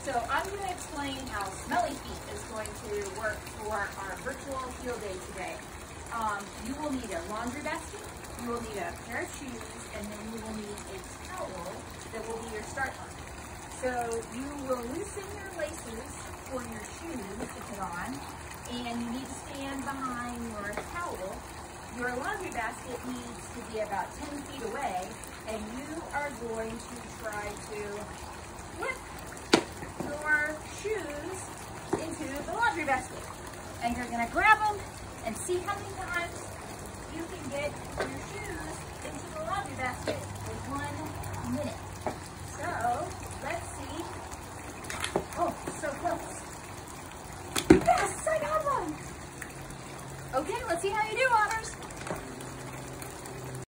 So I'm going to explain how Smelly Feet is going to work for our virtual field day today. You will need a laundry basket, you will need a pair of shoes, and then you will need a towel that will be your start line. So you will loosen your laces for your shoes to put on, and you need to stand behind your towel. Your laundry basket needs to be about 10 feet away, and you are going to try to whip your shoes into the laundry basket. And you're going to grab them and see how many times you can get your shoes into the laundry